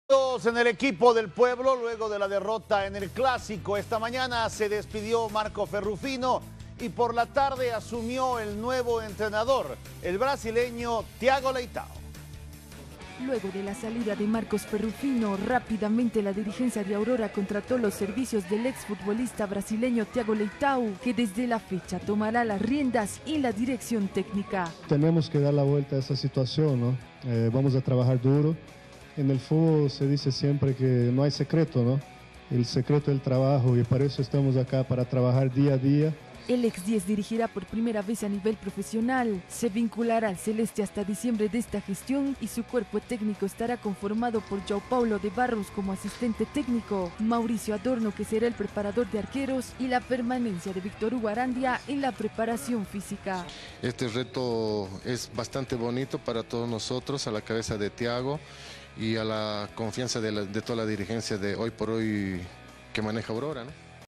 Todos en el equipo del pueblo luego de la derrota en el Clásico. Esta mañana se despidió Marco Ferrufino y por la tarde asumió el nuevo entrenador, el brasileño Thiago Leitão. Luego de la salida de Marcos Ferrufino, rápidamente la dirigencia de Aurora contrató los servicios del exfutbolista brasileño Thiago Leitão, que desde la fecha tomará las riendas y la dirección técnica. Tenemos que dar la vuelta a esa situación, ¿no? Vamos a trabajar duro. En el fútbol se dice siempre que no hay secreto, ¿no? El secreto es el trabajo y para eso estamos acá, para trabajar día a día. El ex-10 dirigirá por primera vez a nivel profesional, se vinculará al Celeste hasta diciembre de esta gestión y su cuerpo técnico estará conformado por João Paulo de Barros como asistente técnico, Mauricio Adorno que será el preparador de arqueros y la permanencia de Víctor Hugo Arandia en la preparación física. Este reto es bastante bonito para todos nosotros, a la cabeza de Thiago y a la confianza de toda la dirigencia de hoy por hoy que maneja Aurora, ¿no?